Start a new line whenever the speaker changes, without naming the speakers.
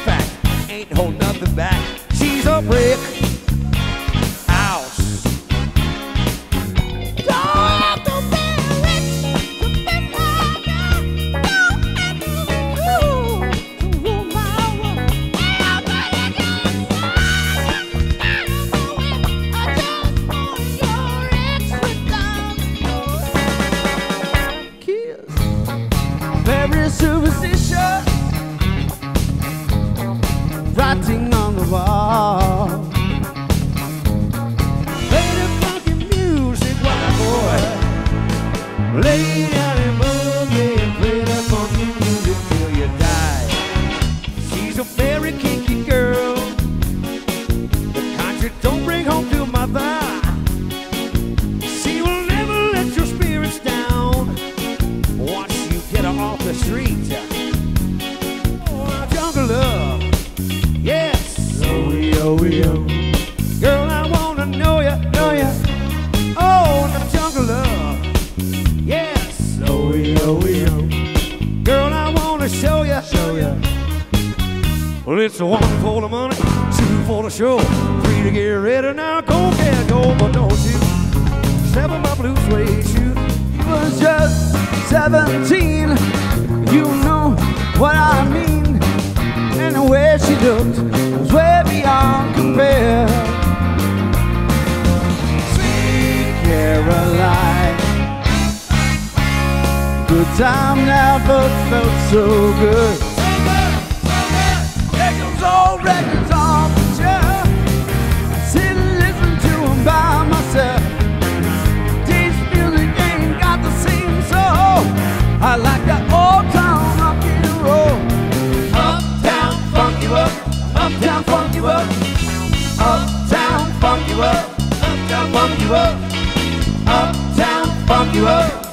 fact, ain't hold nothing back. She's a brick house. Very superstitious, writing on the wall. Play the funky music, white boy. Lay down and boogie and play the funky music till you die. She's a very kinky girl, the kind you don't bring home to mother. She will never let your spirits down once you get her off the street. Oh, jungle love, yes. Oh, yo, yo. Girl, I wanna know ya, know ya. Oh, the jungle love, yes. Oh, yo, yo. Girl, I wanna show ya, show ya. Well, it's a 1 for the money, 2 for the show, 3 to get ready. Now go, get go, but don't you step on my blue suede shoe.
He was just 17, you know what I mean. And the way she looked was way beyond compare. Sweet Caroline, good time never felt so good. There comes old records on the chair, sit and listen to them by myself. This music ain't got the same soul. I like that old town rock and roll. Uptown funk you up, uptown funk you up, uptown funk you up, uptown funk you up, uptown funk you up.